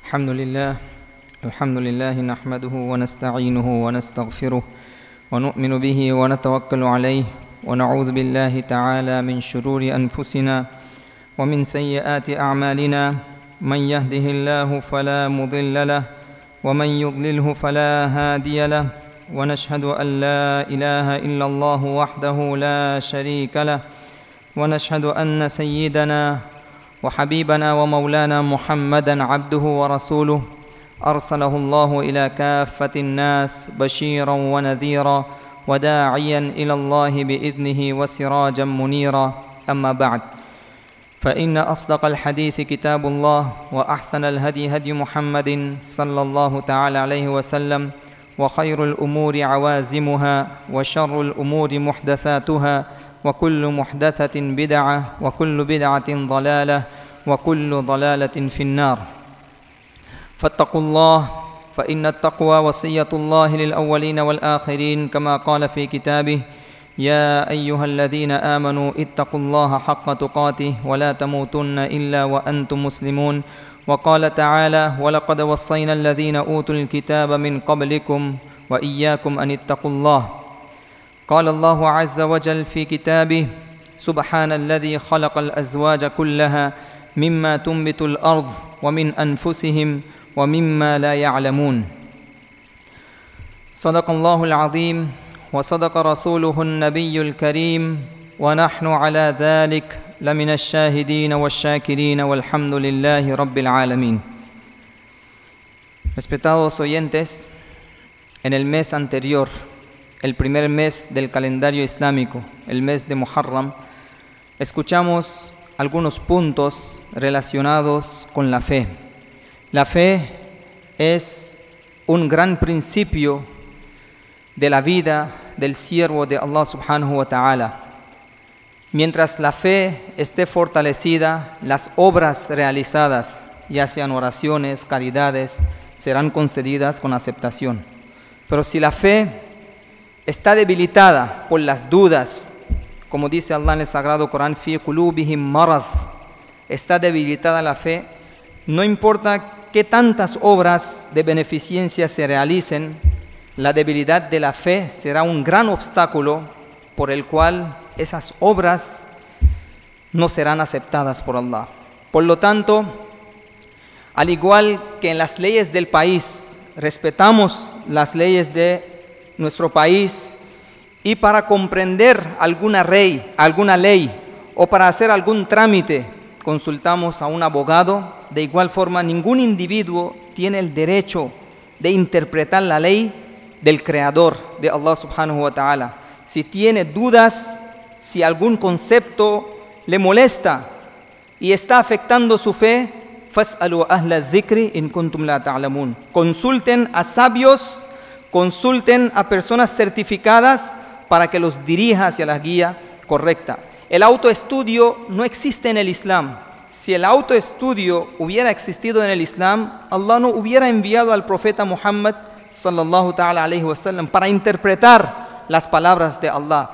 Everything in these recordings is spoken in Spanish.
الحمد لله نحمده ونستعينه ونستغفره ونؤمن به ونتوكل عليه ونعوذ بالله تعالى من شرور أنفسنا ومن سيئات أعمالنا من يهده الله فلا مضل له ومن يضلله فلا هادي له ونشهد أن لا إله إلا الله وحده لا شريك له ونشهد أن سيدنا وحبيبنا ومولانا محمدًا عبده ورسوله أرسله الله إلى كافة الناس بشيرًا ونذيرًا وداعيًا إلى الله بإذنه وسراجًا منيرًا أما بعد فإن أصدق الحديث كتاب الله وأحسن الهدي هدي محمد صلى الله تعالى عليه وسلم وخير الأمور عوازمها وشر الأمور محدثاتها وكل محدثة بدعة وكل بدعة ضلالة وكل ضلالة في النار فاتقوا الله فإن التقوى وصية الله للأولين والآخرين كما قال في كتابه يا أيها الذين آمنوا اتقوا الله حق تقاته ولا تموتن إلا وأنتم مسلمون وقال تعالى ولقد وصينا الذين أوتوا الكتاب من قبلكم وإياكم أن اتقوا الله قال الله عز وجل في كتابه سبحان الذي خلق الأزواج كلها مما تنبت الأرض ومن أنفسهم ومما لا يعلمون صدق الله العظيم وصدق رسوله النبي الكريم ونحن على ذلك لمن الشاهدين والشاكرين والحمد لله رب العالمين. Respetados oyentes, en el mes anterior, el primer mes del calendario islámico, el mes de Muharram, escuchamos algunos puntos relacionados con la fe. La fe es un gran principio de la vida del siervo de Allah subhanahu wa ta'ala. Mientras la fe esté fortalecida, las obras realizadas, ya sean oraciones, caridades, serán concedidas con aceptación. Pero si la fe está debilitada por las dudas, como dice Allah en el Sagrado Corán, fi qulubihim marad, está debilitada la fe, no importa qué tantas obras de beneficencia se realicen, la debilidad de la fe será un gran obstáculo por el cual esas obras no serán aceptadas por Allah. Por lo tanto, al igual que en las leyes del país, respetamos las leyes de nuestro país y para comprender alguna ley o para hacer algún trámite consultamos a un abogado, de igual forma ningún individuo tiene el derecho de interpretar la ley del Creador, de Allah subhanahu wa ta'ala. Si tiene dudas, si algún concepto le molesta y está afectando su fe, fas'alu ahla dhikri in kuntum la ta'lamun. Consulten a sabios, consulten a personas certificadas para que los dirija hacia la guía correcta. El autoestudio no existe en el Islam. Si el autoestudio hubiera existido en el Islam, Allah no hubiera enviado al profeta Muhammad sallallahu ta'ala alayhi wa sallam para interpretar las palabras de Allah.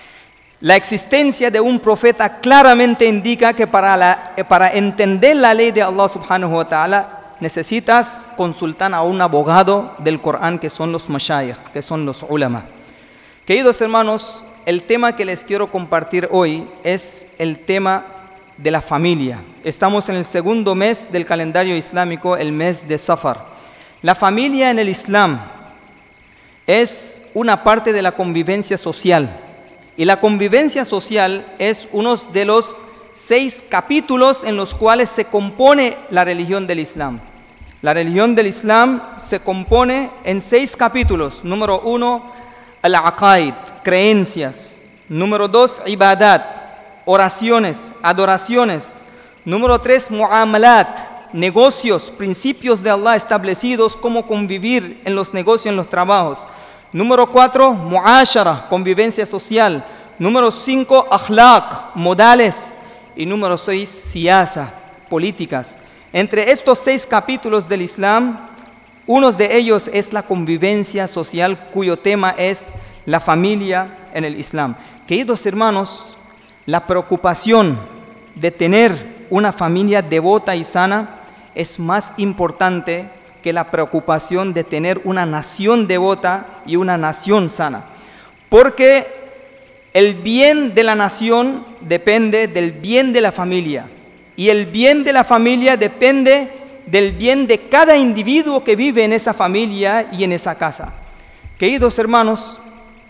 La existencia de un profeta claramente indica que para entender la ley de Allah subhanahu wa ta'ala necesitas consultar a un abogado del Corán, que son los mashayikh, que son los ulama. Queridos hermanos, el tema que les quiero compartir hoy es el tema de la familia. Estamos en el segundo mes del calendario islámico, el mes de Safar. La familia en el Islam es una parte de la convivencia social. Y la convivencia social es uno de los 6 capítulos en los cuales se compone la religión del Islam. La religión del Islam se compone en 6 capítulos. Número 1, al-aqaid, creencias. Número 2, ibadat, oraciones, adoraciones. Número 3, muamalat, negocios, principios de Allah establecidos, cómo convivir en los negocios, en los trabajos. Número 4, muashara, convivencia social. Número 5, akhlaq, modales. Y número 6, siyasa, políticas. Entre estos 6 capítulos del Islam, uno de ellos es la convivencia social, cuyo tema es la familia en el Islam. Queridos hermanos, la preocupación de tener una familia devota y sana es más importante que la preocupación de tener una nación devota y una nación sana. Porque el bien de la nación depende del bien de la familia. Y el bien de la familia depende del bien de cada individuo que vive en esa familia y en esa casa. Queridos hermanos,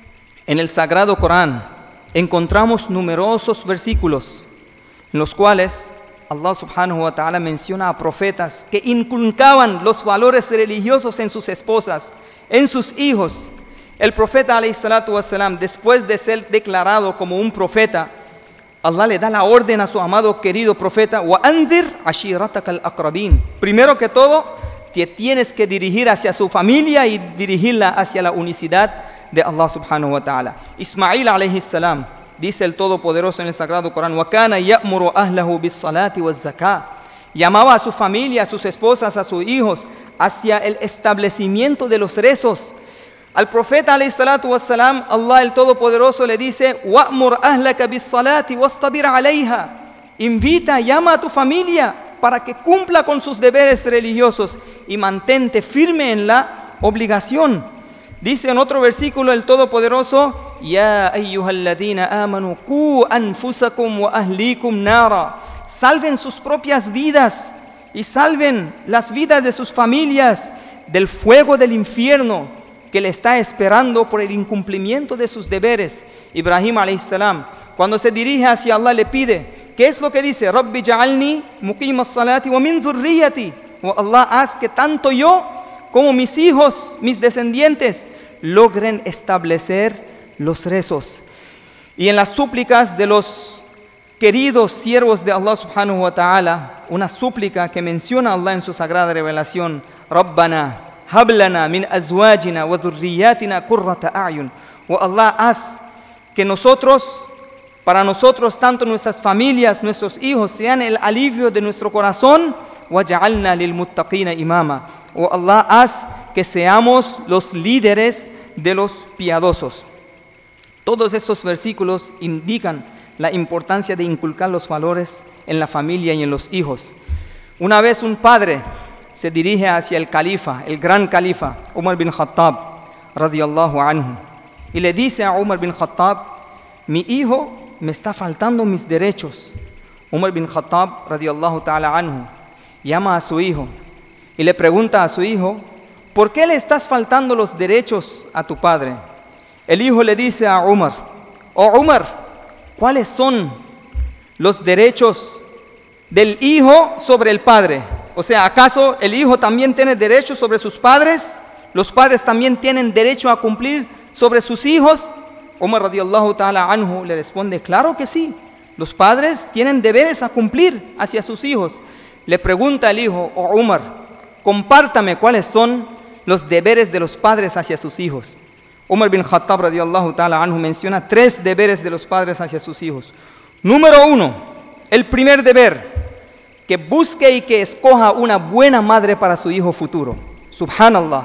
en el Sagrado Corán encontramos numerosos versículos en los cuales Allah subhanahu wa ta'ala menciona a profetas que inculcaban los valores religiosos en sus esposas, en sus hijos. El profeta alayhi salatu wassalam, después de ser declarado como un profeta, Allah le da la orden a su amado querido profeta: wa andir ashiratak al-aqrabin. Primero que todo, te tienes que dirigir hacia su familia y dirigirla hacia la unicidad de Allah subhanahu wa ta'ala. Ismail alayhi salam, dice el Todopoderoso en el Sagrado Corán: wa kana ya'muru ahlahu bis-salati waz-zakah. Llamaba a su familia, a sus esposas, a sus hijos hacia el establecimiento de los rezos. Al profeta alayhi salatu wassalam, Allah el Todopoderoso le dice: wa'mur ahlaka bis-salati wastabir alayha. Invita, llama a tu familia para que cumpla con sus deberes religiosos y mantente firme en la obligación. Dice en otro versículo el Todopoderoso: ya ayyuhalladhina amanu qu anfusakum wa ahlikum nara. Salven sus propias vidas y salven las vidas de sus familias del fuego del infierno que le está esperando por el incumplimiento de sus deberes. Ibrahim alayhi salam, cuando se dirige hacia Allah, le pide, ¿qué es lo que dice? Rabbi ja'alni muqima as-salati wa min dhurriyyati. Oh Allah, haz que tanto yo como mis hijos, mis descendientes, logren establecer los rezos. Y en las súplicas de los queridos siervos de Allah subhanahu wa ta'ala, una súplica que menciona Allah en su sagrada revelación: Rabbana hablana min azwajina wa dhurriyyatina qurrata a'yun. Oh Allah, haz que para nosotros, tanto nuestras familias, nuestros hijos, sean el alivio de nuestro corazón. Waj'alna lil muttaqina imama. Oh Allah, haz que seamos los líderes de los piadosos. Todos estos versículos indican la importancia de inculcar los valores en la familia y en los hijos. Una vez un padre se dirige hacia el califa, el gran califa, Umar bin Khattab, radiyallahu anhu, y le dice a Umar bin Khattab: mi hijo me está faltando mis derechos. Umar bin Khattab, radiyallahu ta'ala anhu, llama a su hijo y le pregunta a su hijo: ¿por qué le estás faltando los derechos a tu padre? El hijo le dice a Umar: oh Umar, ¿cuáles son los derechos del hijo sobre el padre? O sea, ¿acaso el hijo también tiene derechos sobre sus padres? ¿Los padres también tienen derecho a cumplir sobre sus hijos? Umar radiyallahu ta'ala anhu le responde: claro que sí, los padres tienen deberes a cumplir hacia sus hijos. Le pregunta el hijo: oh Umar, compártame cuáles son los deberes de los padres hacia sus hijos. Umar bin Khattab radiyallahu ta'ala anhu menciona 3 deberes de los padres hacia sus hijos. Número 1, el primer deber: que busque y que escoja una buena madre para su hijo futuro. Subhanallah.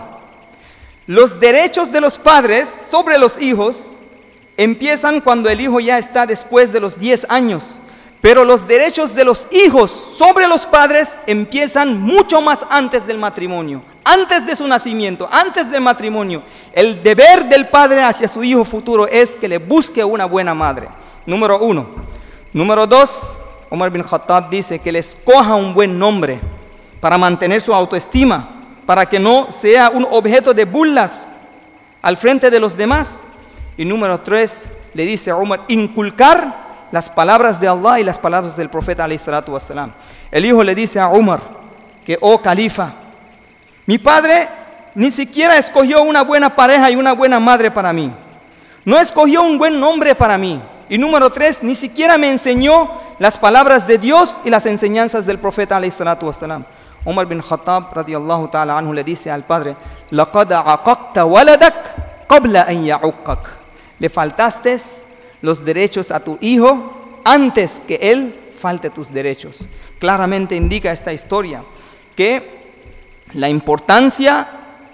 Los derechos de los padres sobre los hijos empiezan cuando el hijo ya está después de los 10 años. Pero los derechos de los hijos sobre los padres empiezan mucho más antes del matrimonio, antes de su nacimiento, antes del matrimonio. El deber del padre hacia su hijo futuro es que le busque una buena madre. Número 1. Número 2, Umar bin Khattab dice que le escoja un buen nombre para mantener su autoestima, para que no sea un objeto de burlas al frente de los demás. Y número 3, le dice a Umar inculcar las palabras de Allah y las palabras del profeta alayhi salatu wassalam. El hijo le dice a Umar que: oh califa, mi padre ni siquiera escogió una buena pareja y una buena madre para mí. No escogió un buen nombre para mí. Y número 3, ni siquiera me enseñó las palabras de Dios y las enseñanzas del profeta alayhi salatu wassalam. Umar bin Khattab radiyallahu ta'ala anhu le dice al padre: laqad aqaqta waladak qabla an ya'uqqak. Le faltaste los derechos a tu hijo antes que él falte tus derechos. Claramente indica esta historia que la importancia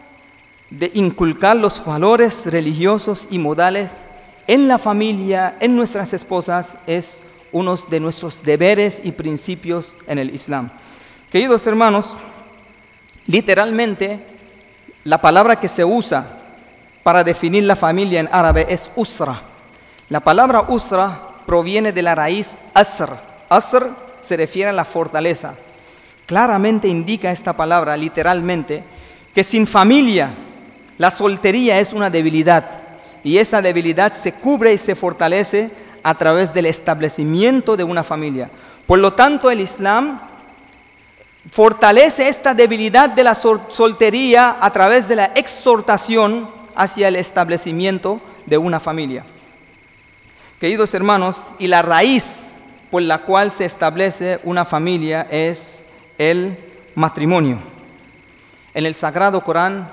de inculcar los valores religiosos y modales en la familia, en nuestras esposas, es uno de nuestros deberes y principios en el Islam. Queridos hermanos, literalmente la palabra que se usa para definir la familia en árabe es usra. La palabra usra proviene de la raíz asr. Asr se refiere a la fortaleza. Claramente indica esta palabra, literalmente, que sin familia la soltería es una debilidad, y esa debilidad se cubre y se fortalece a través del establecimiento de una familia. Por lo tanto, el Islam fortalece esta debilidad de la soltería a través de la exhortación hacia el establecimiento de una familia. Queridos hermanos, y la raíz por la cual se establece una familia es el matrimonio. En el Sagrado Corán,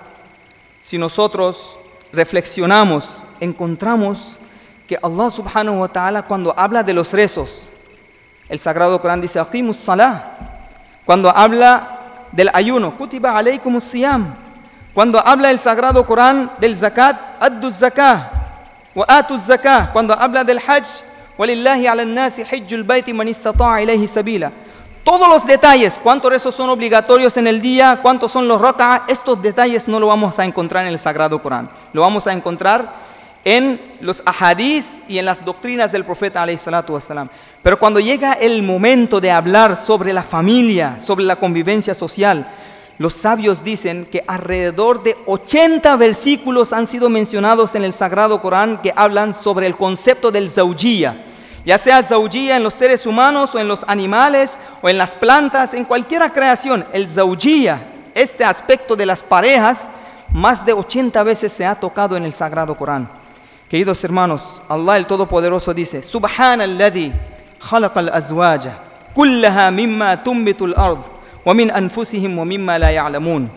si nosotros reflexionamos, encontramos que Allah subhanahu wa ta'ala, cuando habla de los rezos, el Sagrado Corán dice, aqimus salah. Cuando habla del ayuno, kutiba alaykumus siyam. Cuando habla el Sagrado Corán del zakat, addu zakah wa atu zakah. Cuando habla del hajj, walillahi ala nasi hajjul bayti man istata'a ilayhi sabila. Todos los detalles, cuántos rezos son obligatorios en el día, cuántos son los rak'a, estos detalles no lo vamos a encontrar en el Sagrado Corán. Lo vamos a encontrar en los ahadís y en las doctrinas del profeta alayhi salatu wassalam. Pero cuando llega el momento de hablar sobre la familia, sobre la convivencia social, los sabios dicen que alrededor de 80 versículos han sido mencionados en el Sagrado Corán que hablan sobre el concepto del zawjiyya. Ya sea zawjiyya en los seres humanos o en los animales o en las plantas, en cualquier creación, el zawjiyya, este aspecto de las parejas, más de 80 veces se ha tocado en el Sagrado Corán. Queridos hermanos, Allah el Todopoderoso dice, Subhanalladhi khalaqal azwaja kullaha mimma tunbitul ard wa min anfusihim wa mimma la ya'lamun.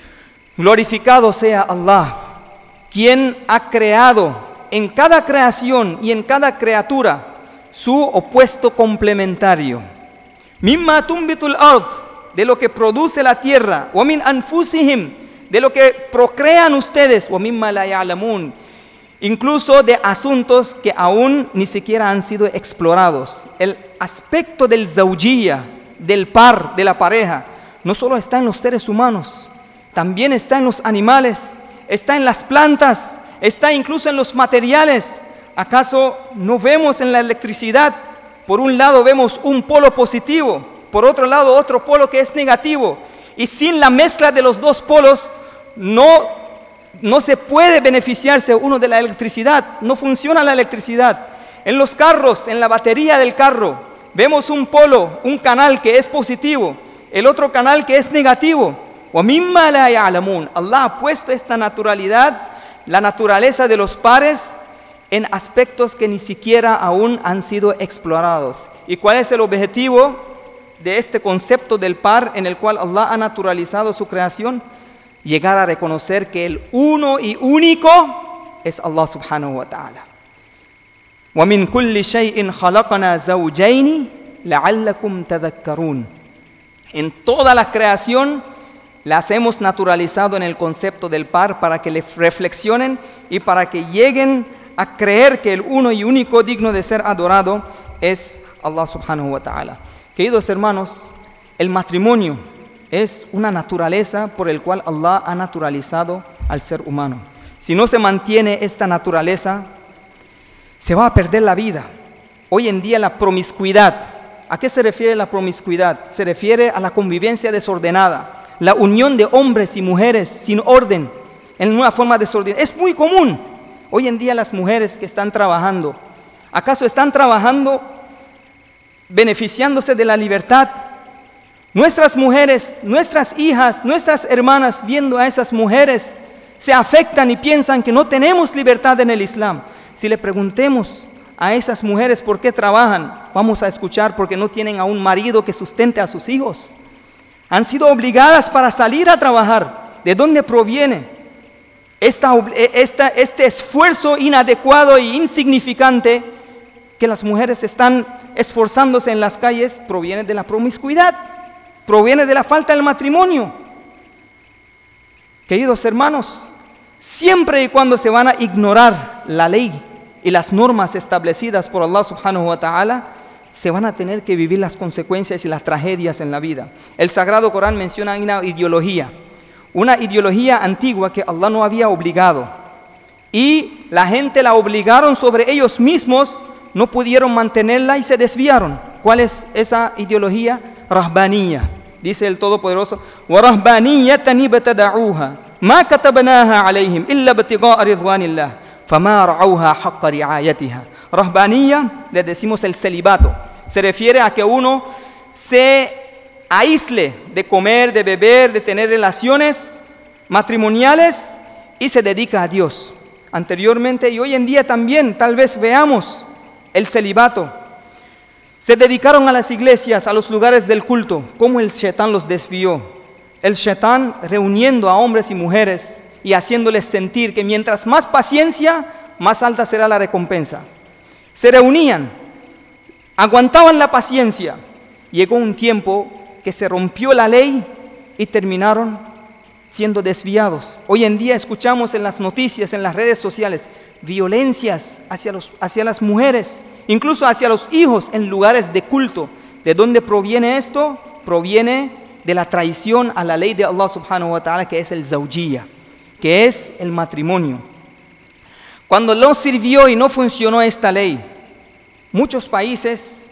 Glorificado sea Allah, quien ha creado en cada creación y en cada criatura su opuesto complementario. Mimma tunbitul ard, de lo que produce la tierra, wa min anfusihim, de lo que procrean ustedes, wa mimma la ya'lamun, incluso de asuntos que aún ni siquiera han sido explorados. El aspecto del zawjiyya, del par, de la pareja, no solo está en los seres humanos, también está en los animales, está en las plantas, está incluso en los materiales. ¿Acaso no vemos en la electricidad? Por un lado vemos un polo positivo, por otro lado otro polo que es negativo. Y sin la mezcla de los dos polos no se puede beneficiarse uno de la electricidad, no funciona la electricidad. En los carros, en la batería del carro, vemos un polo, un canal que es positivo, el otro canal que es negativo. وَمِمَّا لَا يَعْلَمُونَ. Allah ha puesto esta naturalidad, la naturaleza de los pares, en aspectos que ni siquiera aún han sido explorados. ¿Y cuál es el objetivo de este concepto del par en el cual Allah ha naturalizado su creación? Llegar a reconocer que el uno y único es Allah subhanahu wa ta'ala. وَمِن كُلِّ شَيْءٍ خَلَقْنَا زَوْجَيْنِ لَعَلَّكُمْ تَذَكَّرُونَ. En toda la creación las hemos naturalizado en el concepto del par para que le reflexionen y para que lleguen a creer que el uno y único digno de ser adorado es Allah subhanahu wa ta'ala. Queridos hermanos, el matrimonio es una naturaleza por el cual Allah ha naturalizado al ser humano. Si no se mantiene esta naturaleza, se va a perder la vida. Hoy en día la promiscuidad, ¿a qué se refiere la promiscuidad? Se refiere a la convivencia desordenada, la unión de hombres y mujeres sin orden, en una forma desordenada. Es muy común. Hoy en día las mujeres que están trabajando, ¿acaso están trabajando beneficiándose de la libertad? Nuestras mujeres, nuestras hijas, nuestras hermanas, viendo a esas mujeres, se afectan y piensan que no tenemos libertad en el Islam. Si le preguntemos a esas mujeres por qué trabajan, vamos a escuchar porque no tienen a un marido que sustente a sus hijos. Han sido obligadas para salir a trabajar. ¿De dónde proviene este esfuerzo inadecuado e insignificante que las mujeres están esforzándose en las calles? Proviene de la promiscuidad, proviene de la falta del matrimonio. Queridos hermanos, siempre y cuando se van a ignorar la ley y las normas establecidas por Allah subhanahu wa ta'ala, se van a tener que vivir las consecuencias y las tragedias en la vida. El Sagrado Corán menciona una ideología antigua que Allah no había obligado. Y la gente la obligaron sobre ellos mismos, no pudieron mantenerla y se desviaron. ¿Cuál es esa ideología? Rahbaniyya. Dice el Todopoderoso: وَرَهْبَانِيَّةً ابْتَدَعُوهَا مَا كَتَبْنَاهَا عَلَيْهِمْ إِلَّا ابْتِغَاءَ رِضْوَانِ اللَّهِ فَمَا رَعَوْهَا حَقَّ رِعَايَتِهَا. Rahbaniyya, le decimos el celibato. Se refiere a que uno se aísle de comer, de beber, de tener relaciones matrimoniales y se dedica a Dios. Anteriormente y hoy en día también tal vez veamos el celibato. Se dedicaron a las iglesias, a los lugares del culto. ¿Cómo el Shaitán los desvió? El Shaitán reuniendo a hombres y mujeres y haciéndoles sentir que mientras más paciencia, más alta será la recompensa. Se reunían, aguantaban la paciencia. Llegó un tiempo que se rompió la ley y terminaron siendo desviados. Hoy en día escuchamos en las noticias, en las redes sociales, violencias hacia las mujeres, incluso hacia los hijos en lugares de culto. ¿De dónde proviene esto? Proviene de la traición a la ley de Allah subhanahu wa ta'ala, que es el zawjiyya, que es el matrimonio. Cuando no sirvió y no funcionó esta ley, muchos países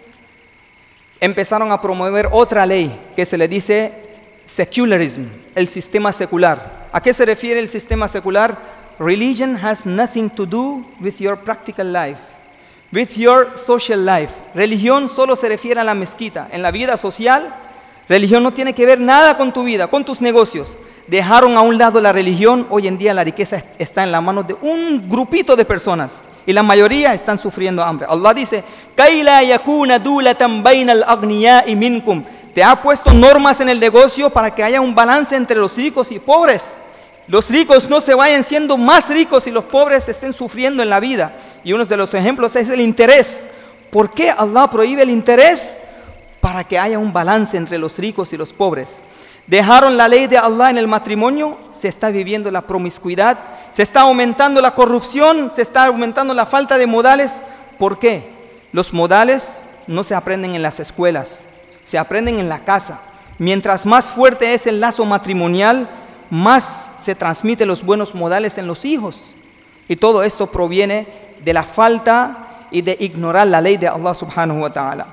empezaron a promover otra ley que se le dice secularism, el sistema secular. ¿A qué se refiere el sistema secular? Religion has nothing to do with your practical life, with your social life. Religión solo se refiere a la mezquita. En la vida social, religión no tiene que ver nada con tu vida, con tus negocios. Dejaron a un lado la religión. Hoy en día la riqueza está en la mano de un grupito de personas y la mayoría están sufriendo hambre. Allah dice: كَيْ لَا يَكُونَ دُولَةً بَيْنَ الْأَغْنِيَاءِ مِنْكُمْ. Te ha puesto normas en el negocio para que haya un balance entre los ricos y pobres. Los ricos no se vayan siendo más ricos y los pobres estén sufriendo en la vida. Y uno de los ejemplos es el interés. ¿Por qué Allah prohíbe el interés? Para que haya un balance entre los ricos y los pobres. Dejaron la ley de Allah en el matrimonio, se está viviendo la promiscuidad, se está aumentando la corrupción, se está aumentando la falta de modales. ¿Por qué? Los modales no se aprenden en las escuelas, se aprenden en la casa. Mientras más fuerte es el lazo matrimonial, más se transmiten los buenos modales en los hijos. Y todo esto proviene de la falta y de ignorar la ley de Allah subhanahu wa ta'ala.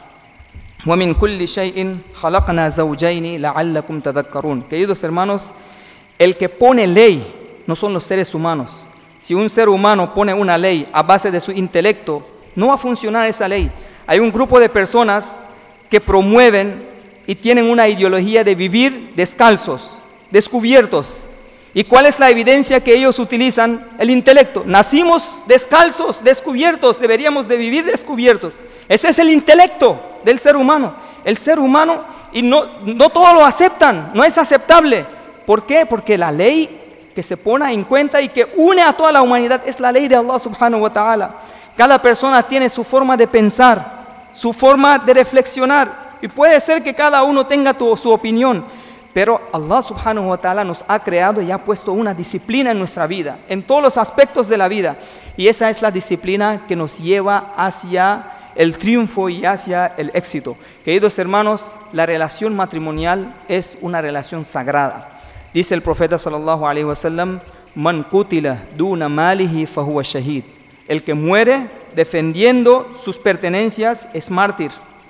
وَمِن كُلِّ شَيْءٍ خَلَقْنَا زَوْجَيْنِ لَعَلَّكُمْ تَذَكَّرُونَ. Queridos hermanos, el que pone ley no son los seres humanos. Si un ser humano pone una ley a base de su intelecto, no va a funcionar esa ley. Hay un grupo de personas que promueven y tienen una ideología de vivir descalzos, descubiertos. ¿Y cuál es la evidencia que ellos utilizan? El intelecto. Nacimos descalzos, descubiertos, deberíamos de vivir descubiertos. Ese es el intelecto del ser humano. El ser humano, y no todos lo aceptan, no es aceptable. ¿Por qué? Porque la ley que se pone en cuenta y que une a toda la humanidad es la ley de Allah subhanahu wa ta'ala. Cada persona tiene su forma de pensar, su forma de reflexionar, y puede ser que cada uno tenga su opinión, pero Allah subhanahu wa ta'ala nos ha creado y ha puesto una disciplina en nuestra vida, en todos los aspectos de la vida, y esa es la disciplina que nos lleva hacia el triunfo y hacia el éxito. Queridos hermanos, la relación matrimonial es una relación sagrada. Dice el profeta sallallahu alaihi wasallam: Man qutila duna malihi fahuwa shahid. El que muere defendiendo sus pertenencias es mártir.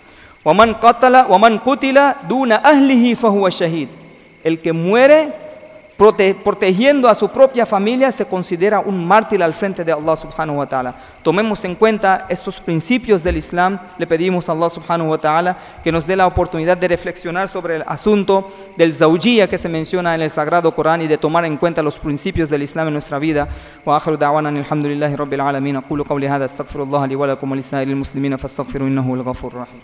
Waman qutila duna ahlihi fahuwa shahid. El que muere protegiendo a su propia familia se considera un mártir al frente de Allah subhanahu wa ta'ala. Tomemos en cuenta estos principios del Islam. Le pedimos a Allah subhanahu wa ta'ala que nos dé la oportunidad de reflexionar sobre el asunto del zawjiyya que se menciona en el Sagrado Corán y de tomar en cuenta los principios del Islam en nuestra vida. Wa akhiru da'wana alhamdulillahi rabbil alamin. Aqulu qawli hadha astaghfirullah li wa lakum wa lisa'iril muslimina fastaghfiru innahu huwal ghafurur rahim.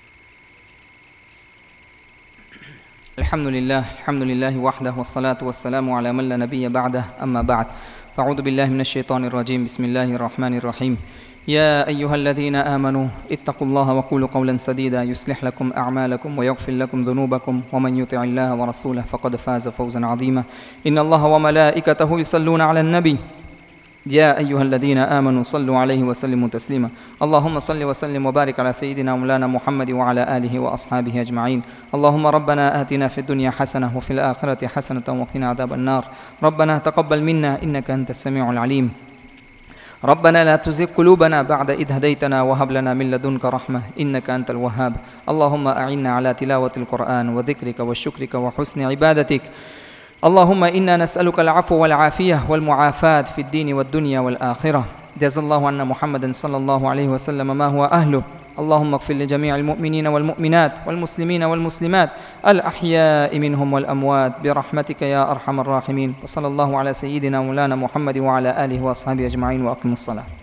الحمد لله وحده والصلاة والسلام على من لا نبي بعده أما بعد فأعوذ بالله من الشيطان الرجيم بسم الله الرحمن الرحيم يا أيها الذين آمنوا اتقوا الله وقولوا قولا سديدا يصلح لكم أعمالكم ويغفر لكم ذنوبكم ومن يطع الله ورسوله فقد فاز فوزا عظيما إن الله وملائكته يصلون على النبي يا أيها الذين آمنوا صلوا عليه وسلموا تسليما اللهم صل وسلم وبارك على سيدنا مولانا محمد وعلى آله وأصحابه أجمعين اللهم ربنا آتنا في الدنيا حسنة وفي الآخرة حسنة وقنا عذاب النار ربنا تقبل منا إنك أنت السميع العليم ربنا لا تزغ قلوبنا بعد إذ هديتنا وهب لنا من لدنك رحمة إنك أنت الوهاب اللهم أعنا على تلاوة القرآن وذكرك وشكرك وحسن عبادتك اللهم إنا نسألك العفو والعافية والمعافاة في الدين والدنيا والآخرة جزا الله عنا محمد صلى الله عليه وسلم ما هو أهله اللهم اغفر لجميع المؤمنين والمؤمنات والمسلمين والمسلمات الأحياء منهم والأموات برحمتك يا أرحم الراحمين وصلى الله على سيدنا مولانا محمد وعلى آله وأصحابه أجمعين وأقم الصلاة